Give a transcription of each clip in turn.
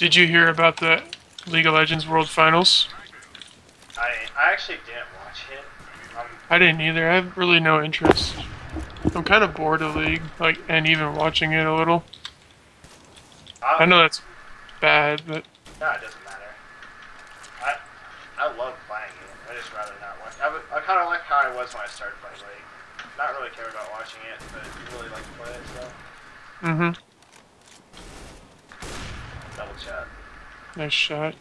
Did you hear about the League of Legends World Finals? I actually didn't watch it. I didn't either. I have really no interest. I'm kind of bored of League, like, and even watching it a little. I know that's bad, but No, it doesn't matter. I love playing it. I just rather not watch. I kind of like how I was when I started playing League. Not really care about watching it, but really like to play it. So. mm-hmm. Double shot. Nice shot.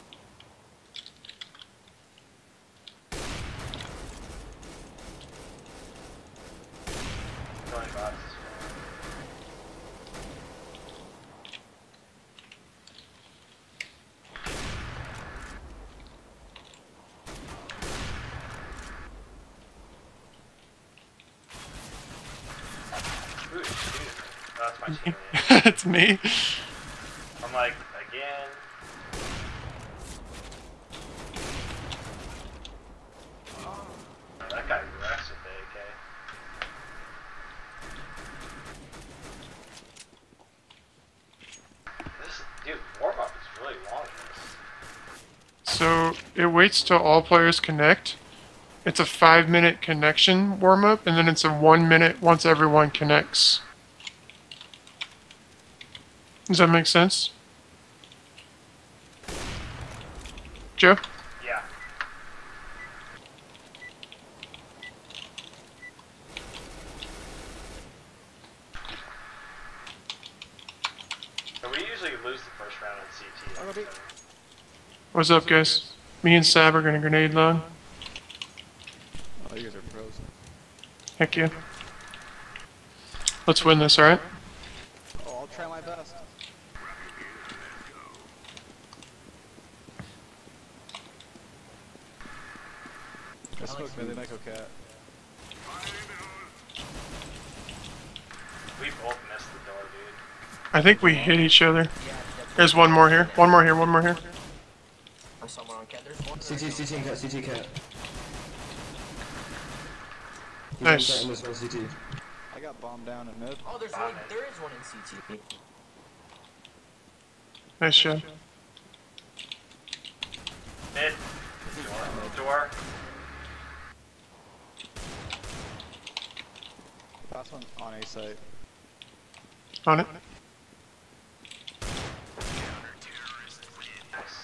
Going boxes. Ooh, shoot. That's my teammate. It's me. I'm like, again. Oh, that guy wrecks with the AK. This, dude, warm-up is really long in this. So it waits till all players connect. It's a 5-minute connection warm-up, and then it's a 1 minute once everyone connects. Does that make sense? Joe? Yeah. So we usually lose the first round on CT. What's up, guys? Me and Sab are gonna grenade long. Oh, you guys are pros. Heck yeah. Let's win this, alright? Oh, I'll try my best. I smoked mid and Echo Cat. We both missed the door, dude. I think we hit each other. There's one more here. One more here, one more here. I'm somewhere on cat. There's one. CT and cat, CT cat. He's Nice. in this one, CT. I got bombed down in mid. Oh, there's one. There is one in CT. Nice shot. Mid. Door. Last one on A site. On it. Nice.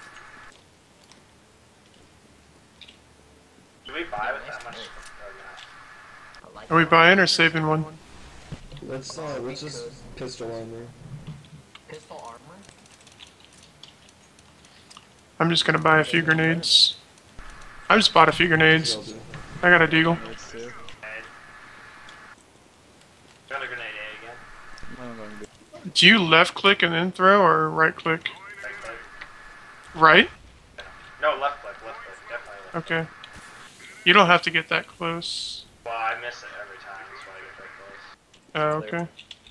Do we buy with that much? Or no? Are we buying or saving one? Let's just pistol armor. Pistol armor. I'm just gonna buy a few grenades. I just bought a few grenades. Shield. I got a deagle. Mids too. Grenade. Got a grenade A again. I'm going to be. Do you left click and then throw or right click? Right click. Right? No, left click. Left click. Definitely left click. Okay. You don't have to get that close. Well, I miss it every time, so I get that close. Oh, okay.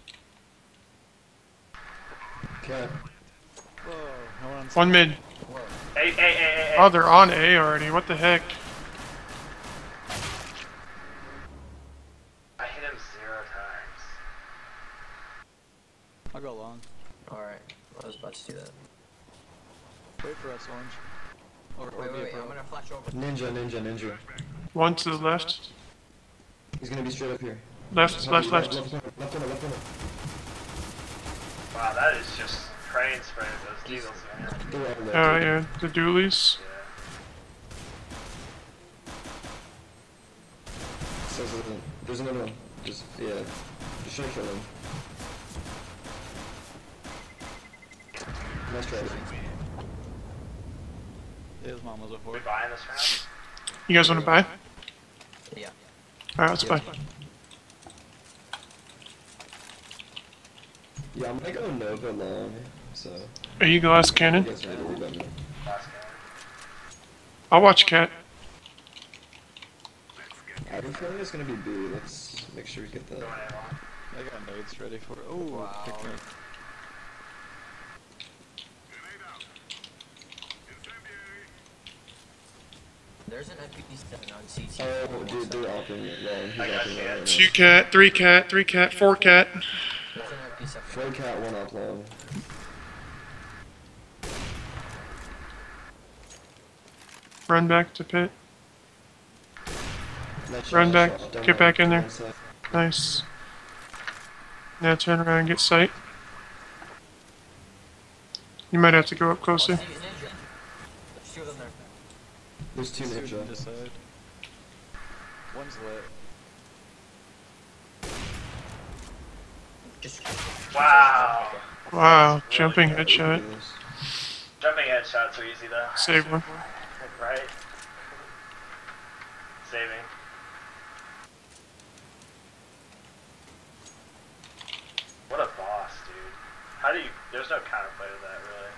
Cat. Whoa, no one on One mid. Whoa. Hey. Oh, they're on A already. What the heck? I hit him 0 times. I'll go long. Alright. I was about to do that. Wait for us, Orange. Or Wait, be a wait, pro. I'm gonna flash over. Ninja. One to the left. He's gonna be straight up here. Left. Left corner. Wow, that is just train spraying those eagles, man. Go right Oh, left. yeah. The dualies. Yeah. There's another one. Just try to kill him. Nice try. His mom was a We whore. buying this round? You guys wanna buy? Yeah. Alright, let's buy. Yeah, I'm gonna go Nova long, so Are you glass you cannon? guys are really about me. Last game. I'll watch cat. I have a feeling it's gonna be B. Let's make sure we get that. Going A long. I got nades ready for it. Oh, Wow. kicked me. There's an FPV-7 on CT. Oh, dude, they're opping it long. He's I got opping you. it right now. 2 cat, 3 cat, 3 cat, 4 cat. There's an FP7. 4 cat, 1 up long. Run back to pit. Nice Run shot, back, shot, down get low, back in there. down side. Nice. Now turn around and get sight. You might have to go up Oh, closer. see, ninja. There's two of them there. There's two Two ninja. this side. One's lit. Just. Wow. Wow, jumping Yeah, we can headshot. do this. Jumping headshots are easy though. Save one. Right? Saving. What a boss, dude. How do you... There's no counterplay to that, really.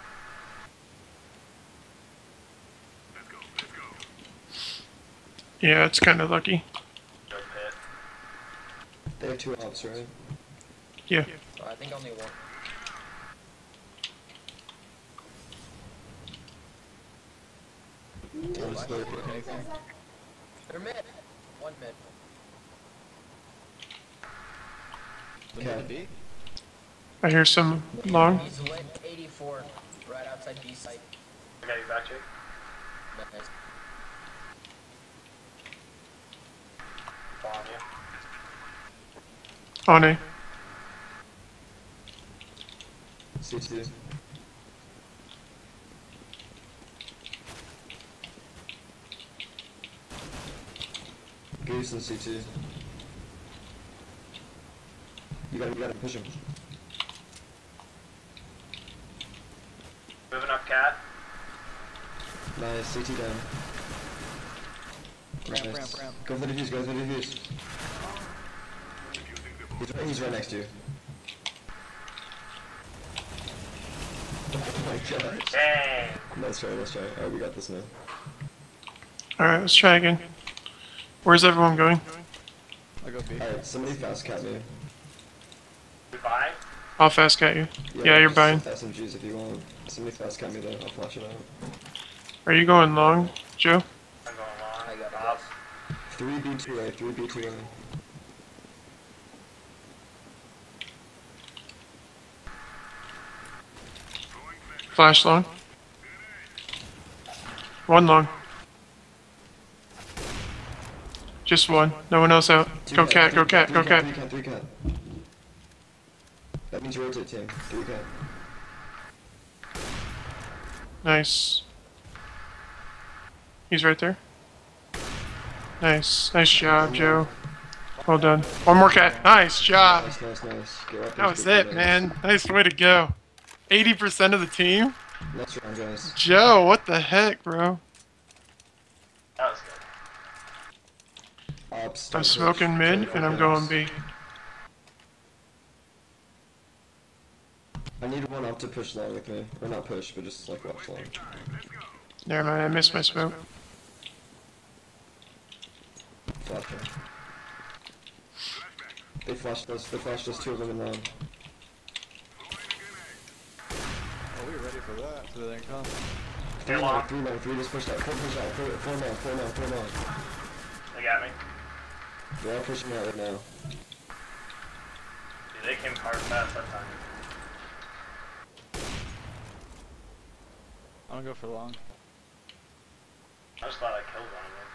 Yeah, it's kind of lucky. Go pit. They have two ops, right? Yeah. Oh, I think only one. I'm just like, Anything? They're mid. One mid. Limited B? I hear some long. He's lit 84, right outside B site. I got you back, Jake. Nice. On you. On A. C2. Goose and C2. You gotta push him. Moving up, cat. Nice, CT down. Ramp, ramp, ramp. Go for the defuse, go for the defuse. He's right next to you. Oh my god. Dang. Let's try. Alright, we got this now. Alright, let's try again. Where's everyone going? I'll go B. Alright, somebody fast cat me. Goodbye. I'll fast cat you. Yeah, you're just buying. SMGs if you want. Somebody fast cat me though, I'll flash it out. Are you going long, Joe? I'm going long. I got it, Up. guys. 3B2A, 3B2A. Flash long. One long. Just one. No one else out. Go cat, go cat, go cat. 3 cat. That means rotate team. 3 cat. Nice. He's right there. Nice. Nice job, Joe. Well done. One more cat. Nice job. Nice. Get up That was it, man. Nice way to go. 80% of the team? Next round, guys. Joe, what the heck, bro? That was good. Ops. I'm smoking mid, and I'm going B. I need one up to push long with me. Or not push, but just like watch long. Never mind, I missed my smoke. Flash him. They flashed us 2 of them in round. Oh, we were ready for that, so they didn't come. 3 long. long, 3 long, 3 just pushed out. 4 push out, 4 long. They got me. They're all pushing out right now. Dude, they came hard fast that time. I'm gonna go for long. I'm just glad I killed one of them.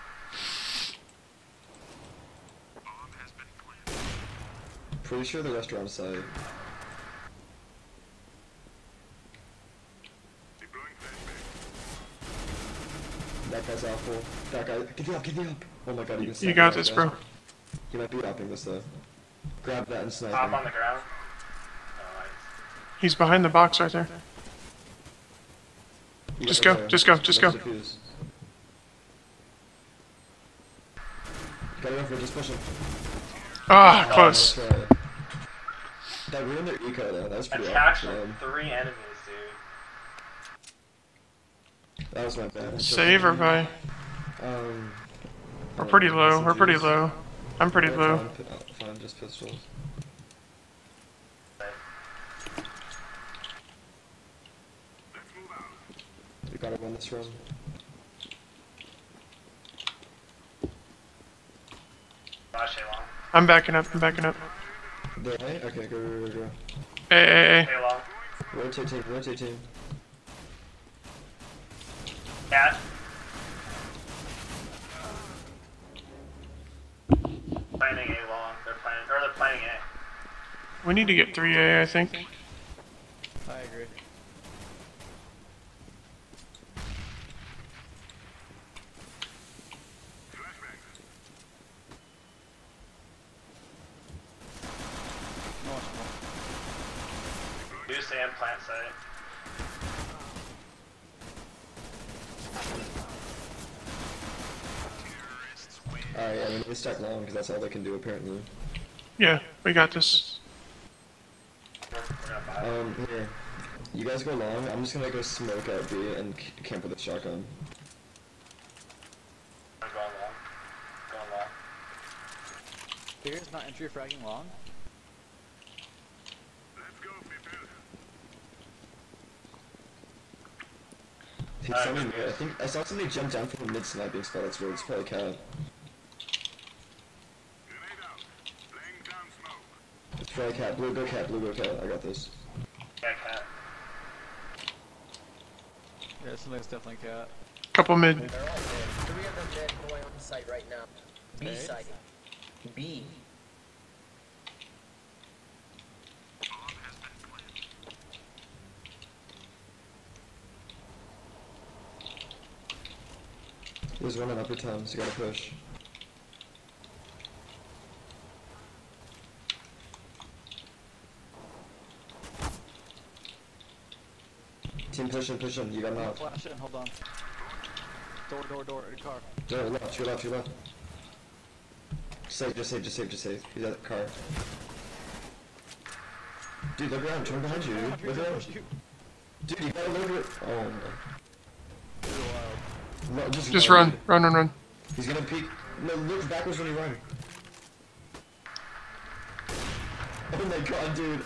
Pretty sure the rest are on site. That guy's awful. That guy, get me up! Oh my god, he can You snipe got that this, guy. bro. He might be wrapping this though. Grab that and snipe Top him. on the ground. Oh, nice. He's behind the box right there. You Just got go, the just go, fire. just Let's go. defuse. Gotta go for it, just push him. Ah, Oh, close. nice try. That ruined their eco though, that was pretty Attacks awesome. from 3 enemies, dude. That was my bad. Save or buy? We're pretty low, we're pretty low. I'm pretty low. Fine, just pistols. We gotta win this run. Flash A long. I'm backing up, I'm backing up. There, hey? Okay, go. Hey. A long. Rotate team. Cat. defending A long. They're planning A. We need to get 3A, I think. I agree. No one smoke. Do sand plant site. Alright, yeah, we need to stack long because that's all they can do apparently. Yeah, we got this. We're gonna buy. Here. You guys go long, I'm just gonna go smoke out B and camp with a shotgun. I'm going long. Going long. Here's not entry fragging long. I think I saw somebody jump down from the mid sniping spot, that's weird, it's probably Cat. It's probably Cat, blue go Cat, I got this. Yeah, cat. Yeah, something's definitely cat. Couple mid. They're all mid. 3 of them mid going on site right now. B Okay. site. B. There's one on upper time, so you gotta push. Team pushing, you got him out. Flash in, hold on. Door, car. Your left. Just save. He's at the car. Dude, look around, turn behind you, dude. Look around. Dude, you gotta look at. Oh no. No, Just run. He's gonna peek. No, look backwards when you run. Oh my god, dude.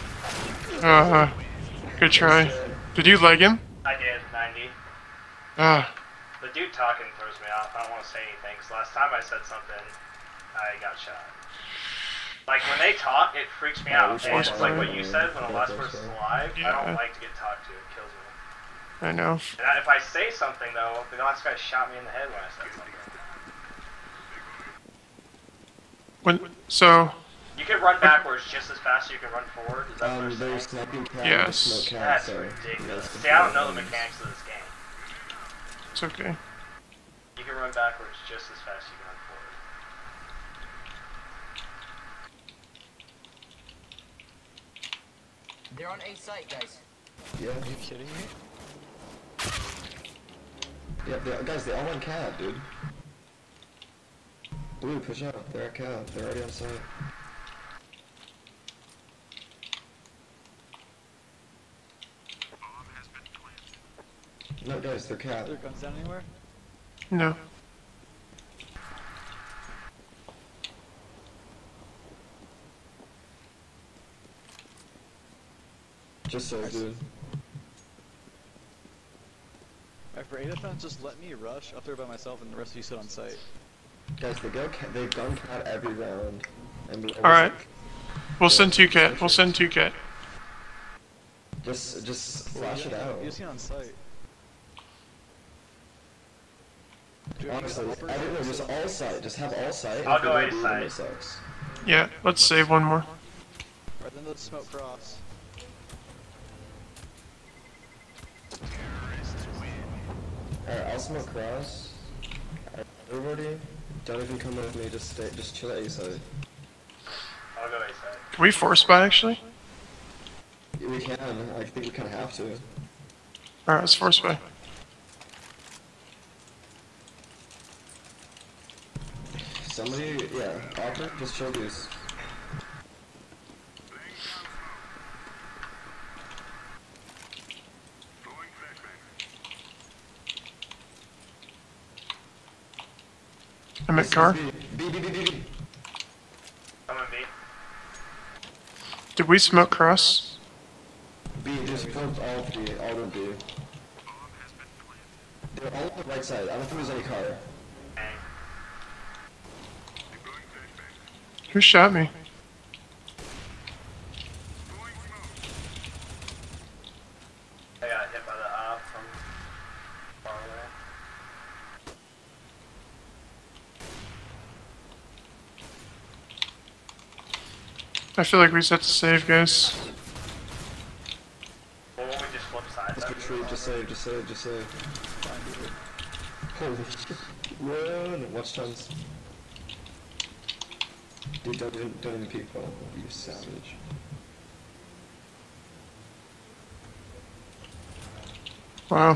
Good try. Did you leg him? I did, 90. The dude talking throws me off. I don't want to say anything, because last time I said something, I got shot. Like, when they talk, it freaks me out. And it's like what you said, when the last person's alive, I don't like to get talked to. It kills me. I know. And if I say something, though, the last guy shot me in the head when I said something. So, You can run backwards just as fast as you can run forward. Is that what There's you're saying? sniping Cat, Yes. smoke Cat, That's so ridiculous. See, I don't know the mechanics of this game. it's okay. You can run backwards just as fast as you can run forward. They're on A site, guys. Yeah. Are you kidding me? Yeah, guys, they all went Cat, dude. Blue, push out. They're at Cat. They're already on site. No, guys, they're Cat. Are there guns down anywhere? No. Just so, dude. Alright, for A defense, just let me rush up there by myself and the rest of you sit on site. Guys, they've gone Cat every round. And Alright. We'll send 2 cat. Just flash it out. You just see on site. Dude, Honestly, upper I don't know, side. just all site. Just have all site. I'll and go if they A do, then site. it sucks. Yeah, let's save one more. Right, then let's smoke cross. Alright, I'll smoke cross. Everybody, don't even come with me. Just chill at A site. I'll go A side. Can we force buy actually? We can. I think we kind of have to. Alright, let's force buy. Somebody, yeah, Opera, just chill goose. I'm at car. B. I'm in B. Did we smoke cross? B, just pump all three, all of B. They're all on the right side. I don't think there's any car. Bang. Who shot me? I got hit by the op from far away. I feel like we set to save, guys. Well, won't we just flip sides? Just retreat, just save, just save, just save. Holy shit. Run! Watch tons. Dude, don't even peek, bro. You savage. Wow.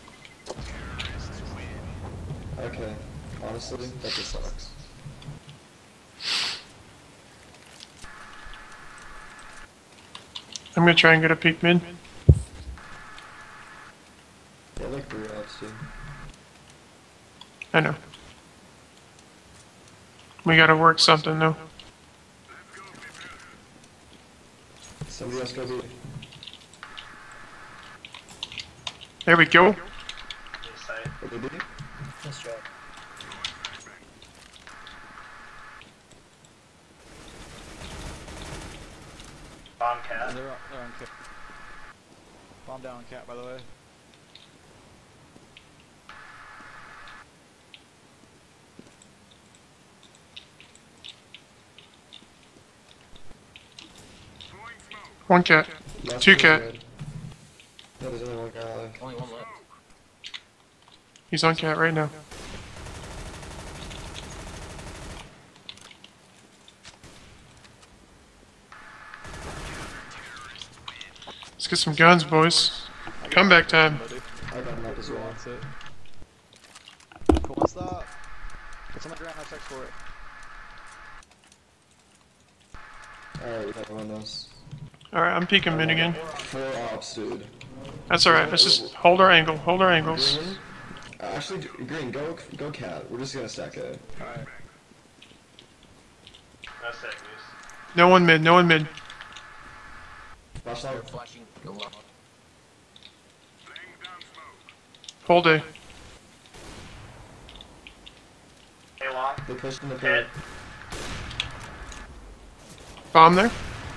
Okay. Honestly, that just sucks. I'm gonna try and get a peek mid. Yeah, like 3 outs, dude. I know. We gotta work something though. Somebody else go B. There we go. This side. What did they do? Let's try. Bomb cat. They're on cat. Bomb down on cat, by the way. One cat. Last Two one cat. red. No, there's only one guy left. Only one left. He's on cat right now. Let's get some guns, boys. Comeback time. Buddy. I got him up as Who well. wants it? Who wants that? It's on the ground, have sex for it. Alright, we got one of those. Alright, I'm peeking mid again. 4 ops, dude. That's alright, let's just hold our angle, hold our angles. Green? Actually, Green, go cat. We're just gonna stack it. Alright. No set, Goose. No one mid, no one mid. Flashlight. They're flashing. Go up. Hold A. Hey, long. They pushed in the Pit. pit. Bomb there.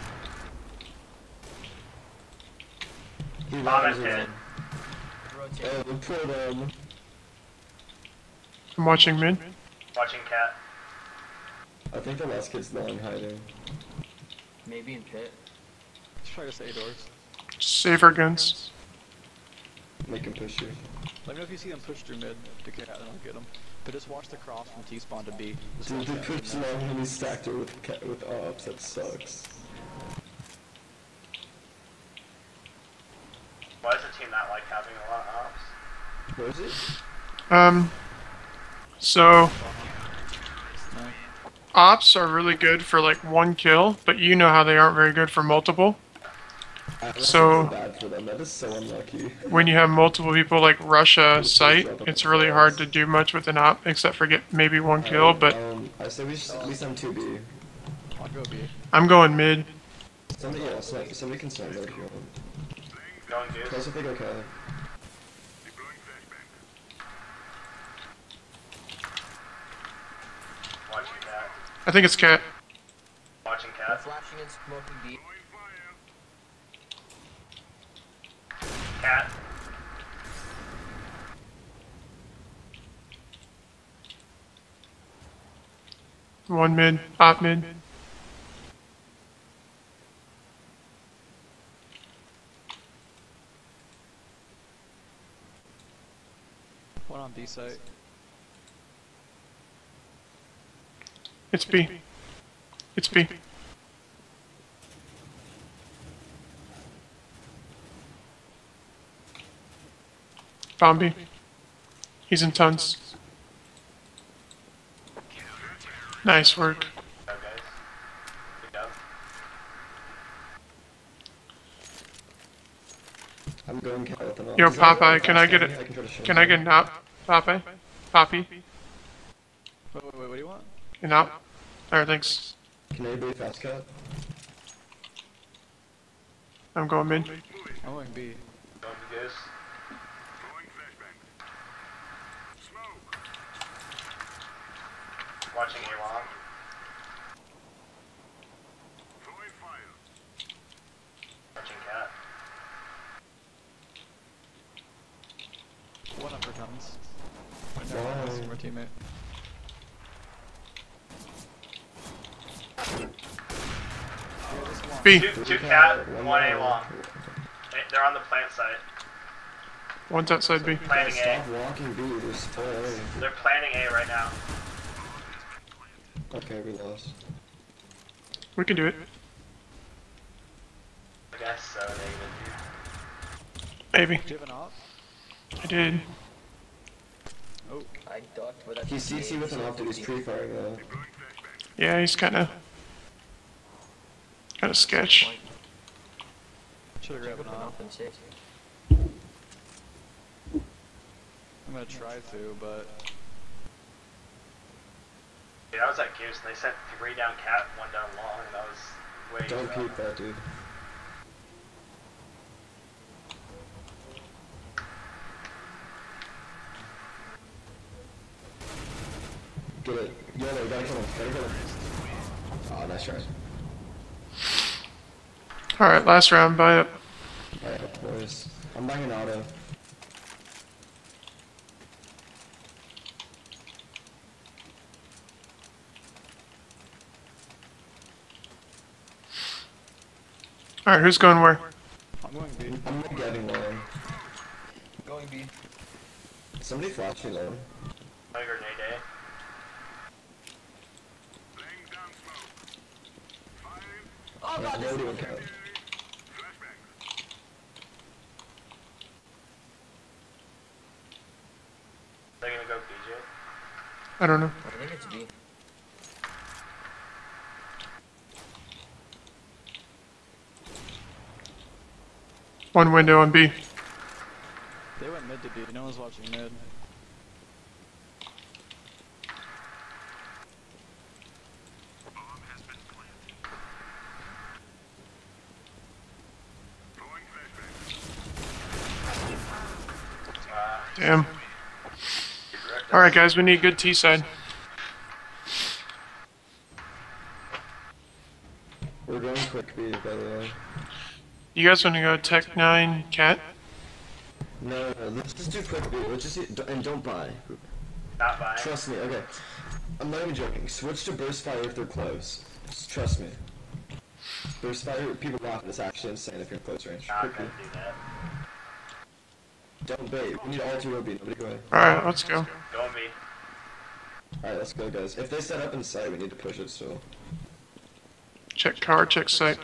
He Bomb runs at pit. around. Rotate. Oh, we pulled him. I'm watching mid. Watching cat. I think the last kid's long hiding. Maybe in pit. Let's try to say doors. Save our guns. Make him push you. Let me know if you see them push through mid to cat, and I'll get them. But just watch the cross from T spawn to B. Just Dude, watch they that pushed from long and he stacked her with ops. That sucks. Why does a team not like having a lot of ops? What is it? So No. ops are really good for like one kill, but you know how they aren't very good for multiple. That's So- bad for them. That is so unlucky. When you have multiple people like rush a site, it's really hard to do much with an op except for get maybe one kill, but I say we send 2B. I'll go B. I'm going mid. Somebody can send mid if you want. Going Goose. Plus if they go cat. Watching cat. I think it's cat. Watching They're cat. flashing and smoking B. Cat. One mid, op mid. One on B site. It's B. It's B. Bomb B. He's in tons. Nice work. Go guys. Good job. I'm going cat with an op. Yo, Is that Popeye, a can I fast get guy? it? can try to show Can him. I get an op? Poppy? Poppy? Wait, what do you want? An op? Alright, thanks. Can anybody fast cat? I'm going mid. I'm going B. Going to Goose. Watching A long. Watching cat. One up for tons. Fine. Never teammate. B. Two cat, one A long. They're on the plant site. One's outside B. Planning A. Stop walking B, there's still A. They're planning A right now. Okay, we lost. We can do it. I guess so, David. Maybe. Do you have an op? I did. Oh, I ducked, but that's He's CC with an optic, he's pre-firing though. Yeah, he's kinda sketch. should've grabbed an op. Nothing safe. I'm gonna try to, but Dude, I was at Goose and they sent 3 down cat, 1 down long, and that was way Don't too peek that, dude. Get it. Yolo, you gotta kill him. Gotta kill him. Oh, nice try. Alright, last round, buy up. Alright, boys. I'm buying an auto. Alright, who's going where? I'm going B. I'm not getting one. Going B. Somebody flash me low. My grenade A. Oh Yeah, god, nobody would count. They're gonna go BJ. I don't know. I think it's B. One window on B. They went mid to B. No one's watching mid. Damn. Alright guys, we need good T side. We're going quick B, by the way. You guys wanna go Tech 9 cat? No, let's just do quick B. Let's just and don't buy. Not buying. Trust me, okay. I'm not even joking. Switch to burst fire if they're close. Just trust me. Burst fire, people laugh at this actually insane if you're in close range. Not Quick B. gonna do that. Don't bait. We need all 2 OB. Nobody go away. Alright, let's go. Going B. Alright, let's go, guys. If they set up in sight, we need to push it still. Check car, check site.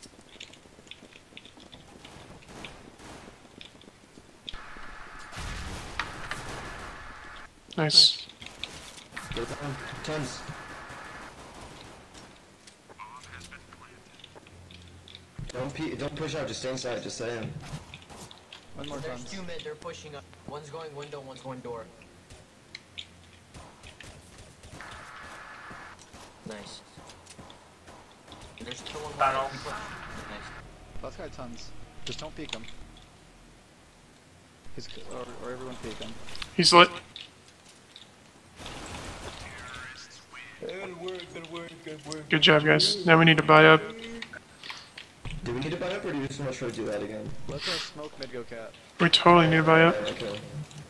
Nice. Get it down. Tons. Don't push out, just stay inside, just saying. One more There's time. 2 mid, they're pushing up. One's going window, one's going door. Nice. There's still one Tunnels. Nice. Last guy tons. Just don't peek him. He's or everyone peek him. He's lit. Good job guys. Now we need to buy up. Do we need to buy up or do you just want to try to do that again? Let the smoke mid go cat. We totally need to buy up. Okay.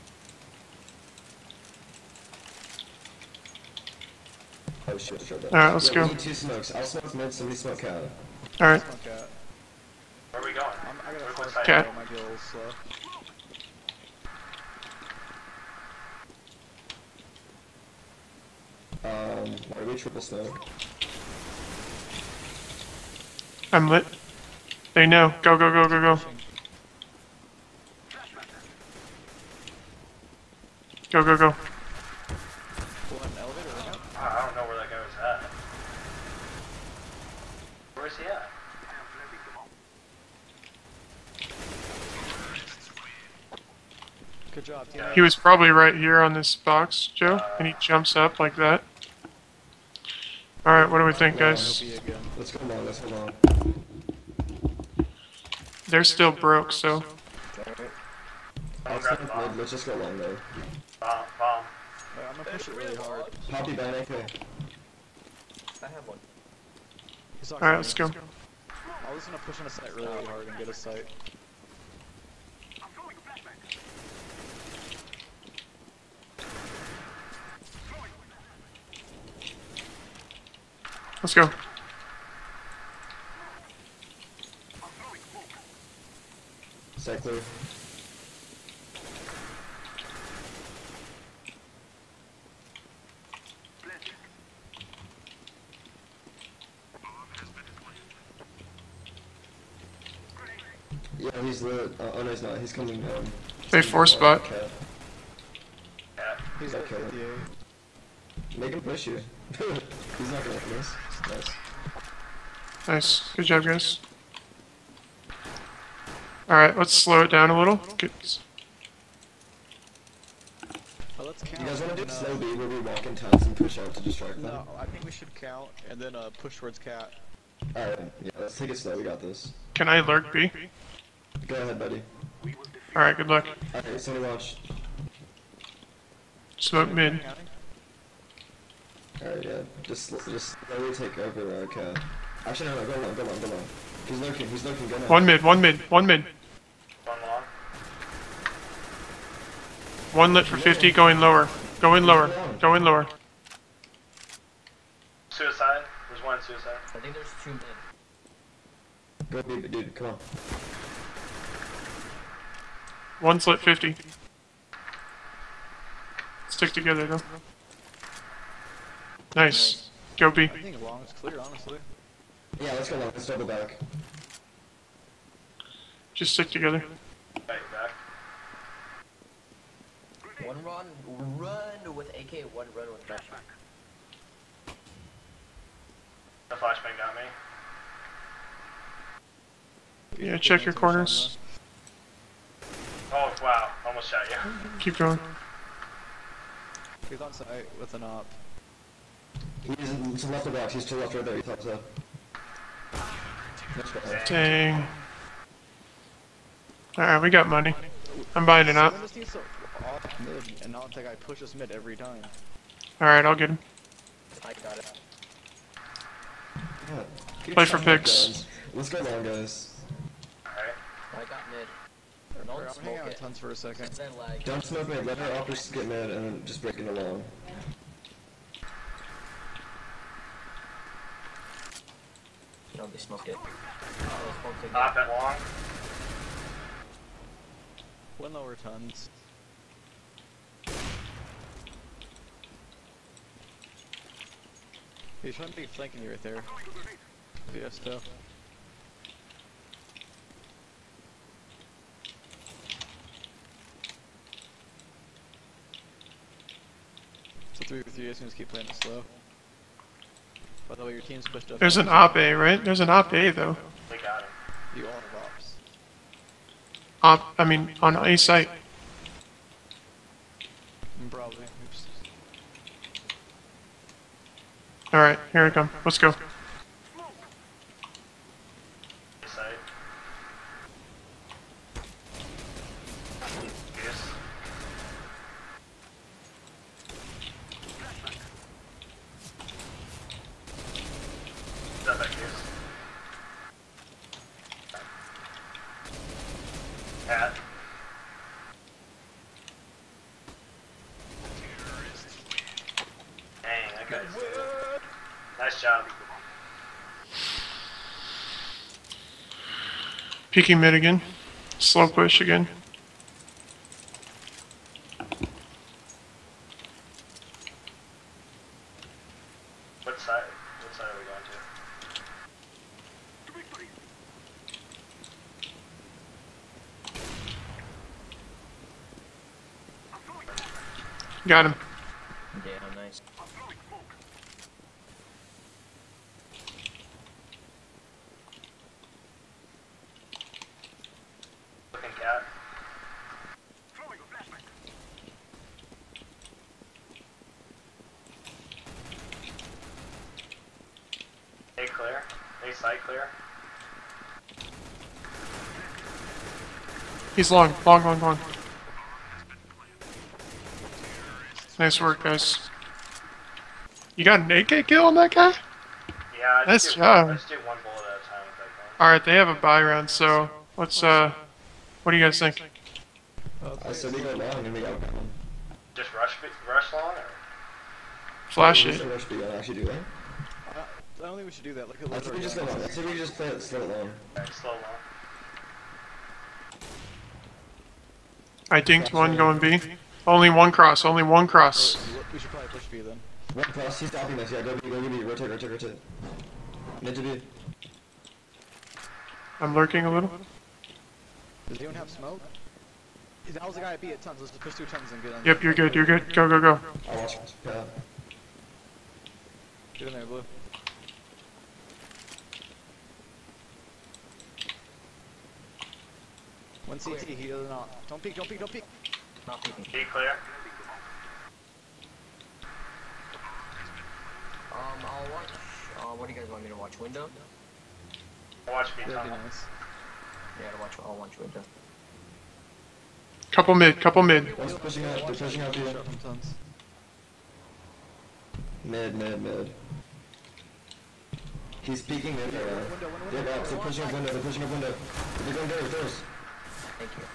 Oh shit, sure. Alright, let's Yeah, go. we need 2 smokes. I'll smoke mid, somebody smoke cat. Alright. Smoke cat. Where are we going? I got a Where's far the side, Cat. so it might be a little slow. Why do we triple smoke? I'm lit. They know. Go, go, go, go, go. Go, go, go. One elevator right now. I don't know where that guy was at. Where is he at? Good job, team. He was probably right here on this box, Joe, and he jumps up like that. Alright, what do we think, guys? B again. Let's go long, let's go long. They're still broke, so. I'll Someone grab the smoke bomb. mid, let's just go long though. Bomb. Bomb. Alright, I'm gonna push it really hard. Poppy ban AK. I have one. He's not Alright, coming. let's go. I was gonna push on a site really hard and get a site. Let's go. Stay clear. Yeah, he's lit. Oh no, he's not. He's coming down. They force spot. Okay. He's Okay. at 58. Make him push you. He's not gonna miss. Nice. Nice. Good job, guys. Alright, let's slow it down a little. Let's count. You guys wanna do and, slow B where we walk in towns and push out to distract them? No, I think we should count and then push towards cat. Alright, yeah, let's take it slow. We got this. Can I lurk B? Go ahead, buddy. Alright, good luck. Alright, somebody watch. Smoke mid. Alright, yeah. Just slowly take over, okay. Actually, no, go long. He's lurking, go now. One mid. One long. One lit for 50, going lower. Going lower. Suicide. There's one suicide. I think there's 2 mid. Go, dude, come on. One's lit 50. Stick together though. Nice. Go B. I think long is clear, honestly. Yeah, let's go long. Let's double back. Just stick together. Back. One run with AK, one run with flashback. The flashbang got me. Yeah, check your corners. Oh wow, almost shot you. Keep going. He's on site with an op. He's to left of box. He's to left right there. He thumbs up. Let's go. Dang. Alright, we got money. I'm buying it up. Someone just needs to off mid and not the guy pushes mid every time. Alright, I'll get him. I got it. Yeah. Keep Play for trying picks. guns. Let's go long, guys. Alright. I got mid. I'm Don't hanging smoke out with it. tons for a second. Then lag. Don't smoke mid. Let our offers get mid and then just break into long. No, they smoked it. Oh, they smoked it. Op at long. One lower tons. He's trying to be flanking you right there. Fiesta. So 3 with you guys can just keep playing it slow. By the way, your team's pushed up. There's an op A, right? There's an op A though. We got him. You all have ops. On A site. Probably. Oops. Alright, here I come. Let's go. Side. Goose. Step back, Goose. Cat. Dang, that guy's good. Nice job. Peeking mid again. Slow push again. What side? What side are we going to? Got him. Damn, nice. Looking cat. A clear. A side clear. He's long. Nice work, guys. You got an AK kill on that guy? Yeah, I Nice just job. I just do one bullet at a time with that Alright, they have a buy round, so let's what do you guys think? I said we go long and we got one. gun. Just rush long or? Flash We it. should rush B and actually do that. I don't think we should do that. Look at I think we just go long. I think we just play it slow long. Alright, slow long. I dinked one going B. Only one cross, only one cross. We should probably push B then. One cross, he's stopping this. Yeah, go B, rotate, rotate, rotate. Mid to B. I'm lurking a little. Does anyone have smoke? That was the guy at B at tons. Let's just push 2 tons and get on. Yep, you're good, you're good. Go, go, go. I'll watch. Get in there, Blue. One CT, he does not. Don't peek, don't peek, don't peek. Not peeking. Be clear. I'll watch. What do you guys want me to watch? Window? Watch B That'd be tunnel. nice. Yeah, I'll watch window. Couple mid, couple mid. One's pushing out, they're pushing out B. Shot from tons. Mid. He's peeking mid right now. Window, Yeah, they're pushing up window, they're pushing up window. They're going there with those. Thank you.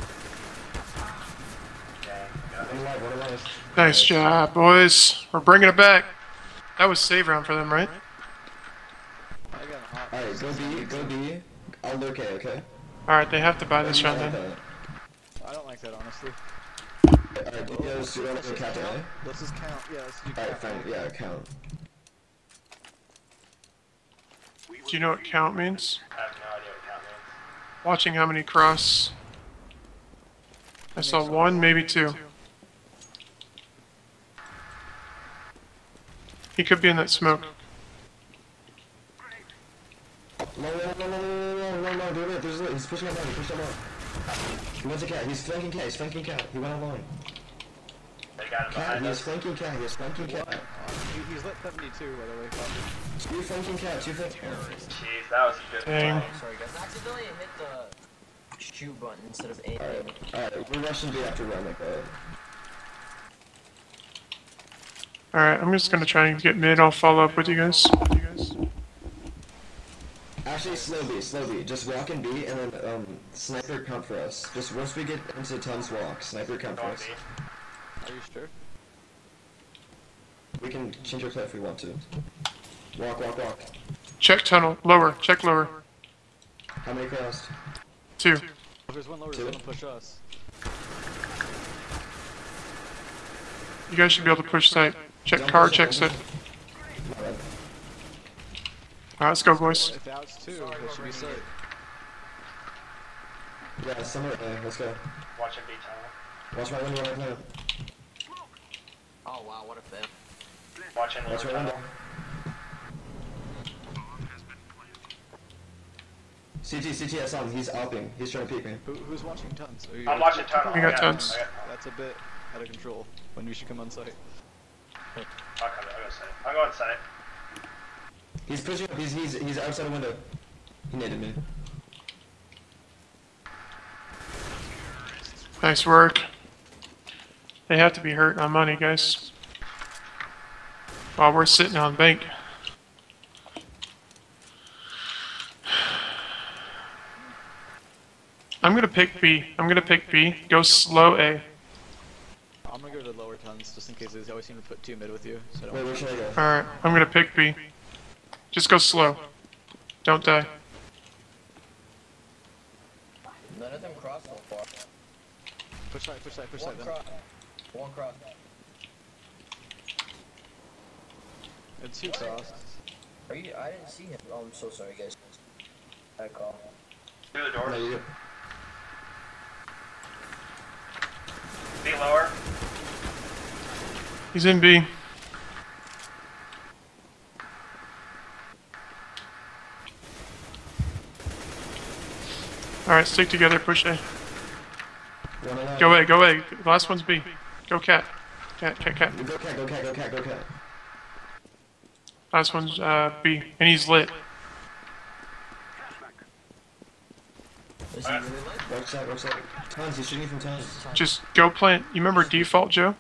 Okay, got One it. alive, one alive. Nice job, boys. We're bringing it back. That was save round for them, right? I got a hot. Alright, go B. I'll lurk A, okay? Alright, they have to buy this round Like then. that. I don't like that, honestly. Alright, do you guys want to catch A? Let's just count. Yeah, let's do Alright, count. fine, yeah, count. Do you know what count means? I have no idea what count means. Watching how many cross. I saw one, maybe two. He could be in that smoke. No, do it, there's lit. He's pushing up line, he pushed up line. He went to cat, he's flanking cat, he went online. They got him Cat, behind he is us. flanking cat, he is flanking cat. He's lit 72, by the way. Two flanking cat, two flanking Jeez, that was a good Dang. play. Sorry guys, accidentally hit the shoot button instead of aiming. Alright, we're rushing B after run like that. Alright, I'm just gonna try and get mid. I'll follow up with you guys. Actually, slow B. Just walk in B and then sniper count for us. Just once we get into tons walk, sniper count for Going us. B. Are you sure? We can change our play if we want to. Walk. Check tunnel. Lower. Check lower. How many crossed? 2. If there's one lower, he's gonna push us. You guys should be able to push site. Check car, check site. Alright. Alright, let's go, boys. If that's 2, that should be safe. Yeah, summer A, let's go. Watching B tunnel. Watch my window when I play. Oh wow, what a fail. Watching lower Watch my window. tunnel. CT, I saw him. He's upping. He's trying to peek me. Who's watching tons? Are you I'm watching tunnel. We got tons. That's a bit out of control when we should come on site. I'll go site. I'll go on site. He's pushing up. He's outside the window. He naded me. Nice work. They have to be hurting on money, guys. While we're sitting on bank. I'm gonna pick B. Go slow A. I'm gonna go to the lower tons just in case they always seem to put 2 mid with you. So I don't Wait, where should I go? Alright, I'm gonna pick B. Just go slow. Don't die. None of them crossed so far. push side One then. cross. One cross. It's 2 crossed. Are you? I didn't see him. Oh, I'm so sorry, guys. I call. Through the door. No, you. B lower. He's in B. Alright, stick together, push A. One alive. Go A. Last one's B. Go cat. Cat. Go cat. Last one's B. And he's lit. Is he really lit? Watch that. Tons, he's shooting from tons. Just go plant. You remember default, Joe?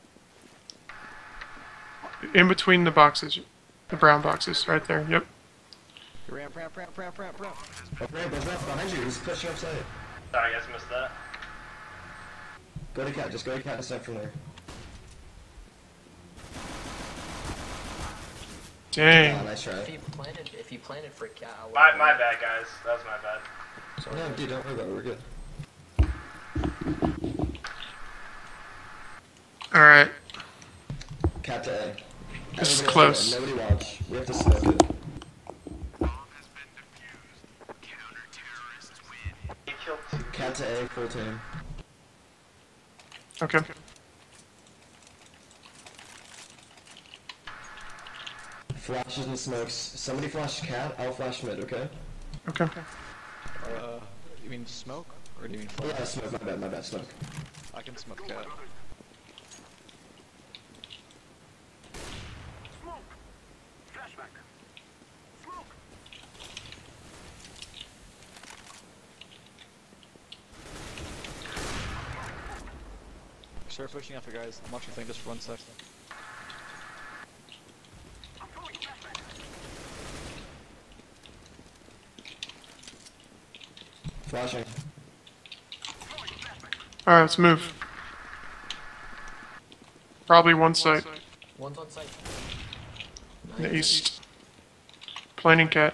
In between the boxes. The brown boxes, right there. Yep. Ramp. Oh, ramp, behind you. He's pushing upside. Sorry, guys, missed that. Go to cat. Just go to cat and step from there. Dang. Ah, nice try. If he planted for cat, I would. My bad, guys. That was my bad. No, dude, don't worry about it. We're good. Alright, Cat to A. This is Everybody close. Nobody watch. We have to smoke it. He killed 2. Cat to A, full team. okay. Flashes and smokes. Somebody flash cat, I'll flash mid, okay? Okay. You mean smoke? Or do you mean flash? Yeah, smoke, my bad, smoke. I can smoke cat. Start pushing after guys. I'm watching thing just for 1 second. Flashing. Alright, let's move. Probably one site. One's on site. In the east. Planning cat.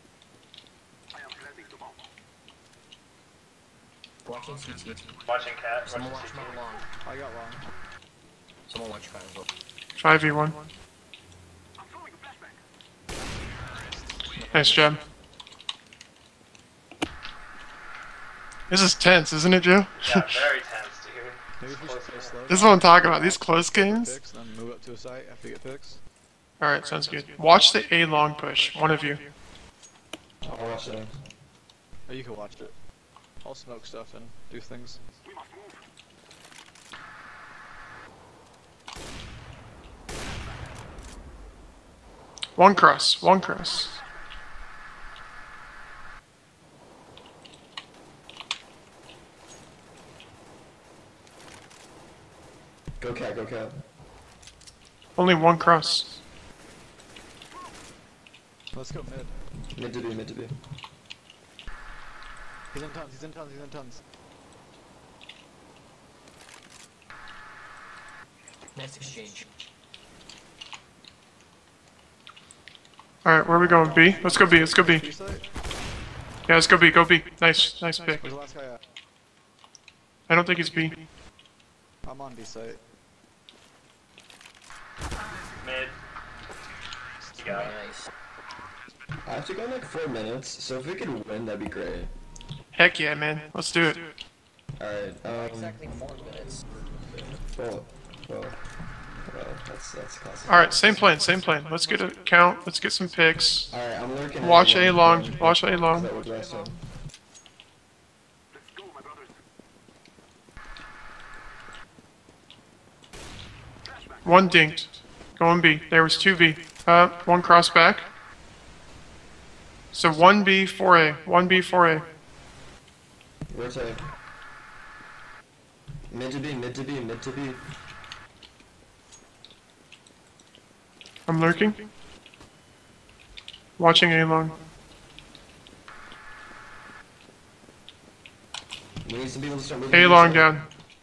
Watching CT. Watching cat. Someone Watching watch CT. my long. I got long. Someone watch cat as well. 5v1. Nice job. This is tense, isn't it, Joe? Yeah, very tense, dude. Maybe if we should play slow. This is what I'm talking about, these close games. Picks, then move up to a site after you get picks. Alright, sounds good. Watch the A long push, one of you. I'll watch it. Or you can watch it. I'll smoke stuff and do things. One cross, one cross. Go cat, go cat. Only one cross. Let's go mid. Mid to B, mid to B. He's in tons, he's in tons, he's in tons. Next exchange. Alright, where are we going? B? Let's go B, let's go B. Free site? Yeah, let's go B, go B. Nice, nice pick. Where's the last guy at? I don't think he's B. I'm on B site. Mid. You got it. Nice. I have to go in like 4 minutes, so if we could win, that'd be great. Heck yeah, man. Let's do it. Alright, Exactly 4 minutes. well, that's classic. Alright, same plan, same plan. Let's get a count, let's get some picks. Alright, I'm lurking. Watch A long, watch A long. That worked last time. One dinked. Going B. There was 2B. One cross back. So 1B, 4A. 1B, 4A. Rotate. Mid to B, mid to B, mid to B. I'm lurking. Watching A long. We need some people to start moving. A long down.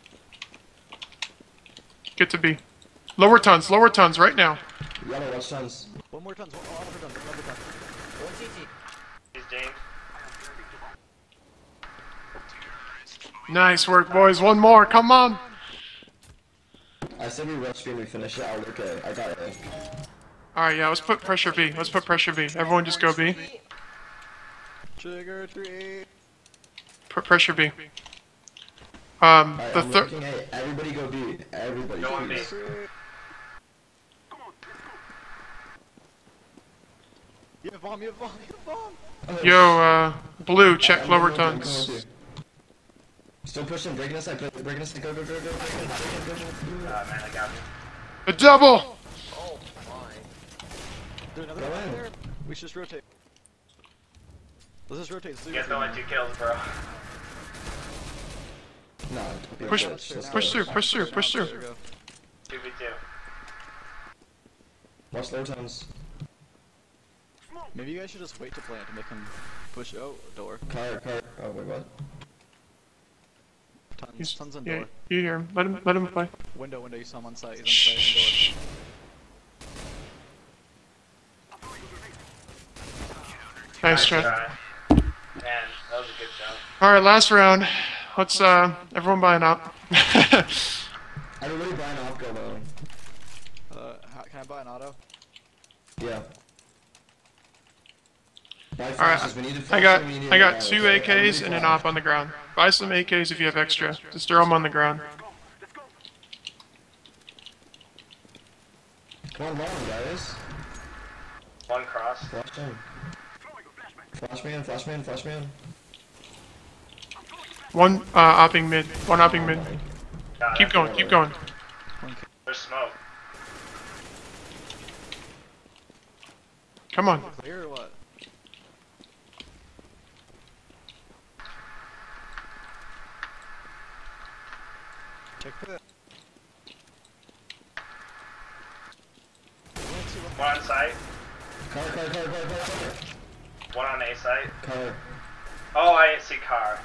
Get to B. Lower tons right now. Yellow, watch tons. One more tons, one more tons, one more tons. One CT. He's dinged. Nice work, boys. One more. Come on. I said we rush B and we finish it. I'll look at it. I got it. Alright, yeah, let's put pressure B. Let's put pressure B. Everyone just go B. Trigger tree. Put pressure B. Alright, The I'm third. looking A. Everybody go B. Everybody Go on B. please. You have bomb, you have bomb, you have bomb! Yo, blue, check I'm lower going with tons. you. Still pushing, breaking us, breaking us, go, go, go, go, go, go, go, go. Man, I got you. A double! Oh my. There another Go guy in. there? We should just rotate. Let's just rotate. You guys only 2 kills, bro. Nah, don't be a Push- bitch. Let's push go. through, push through, push through. There we go. 2v2. Watch low tons. Maybe you guys should just wait to plant to make him push out door. Car. Oh, wait, what? Tons, tons on Yeah, door. you hear him. Let him play. Window, you saw him on site. He's on site Nice try. Man, that was a good shot. Alright, last round. Let's, everyone buying up. I Everybody buy an off-go loan. Can I buy an auto? Yeah. Buy Alright, flashes, we need to I flash them, we need got to buy two those. AKs and an op on the ground. Buy some AKs if you have extra. Just throw them on the ground. Come on, long, guys. One cross. Flash in. Flash man. One opping mid. One opping mid. Got Keep it. going, keep going. There's smoke. Come on. Clear or what? Check that. One on site. Car. One on A site. Car. Oh, I didn't see car.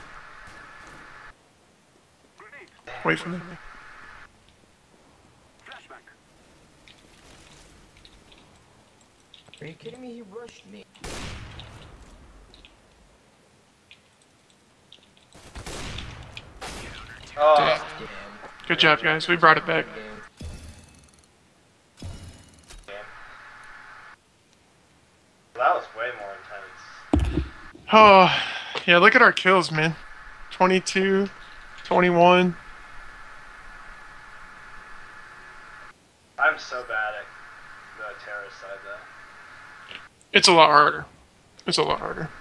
Wait for me. Are you kidding me? He rushed me. Oh, Damn. Damn. Good job, guys. We brought it back. damn. That was way more intense. Oh, yeah, look at our kills, man. 22, 21. I'm so bad at the terrorist side though. It's a lot harder. It's a lot harder.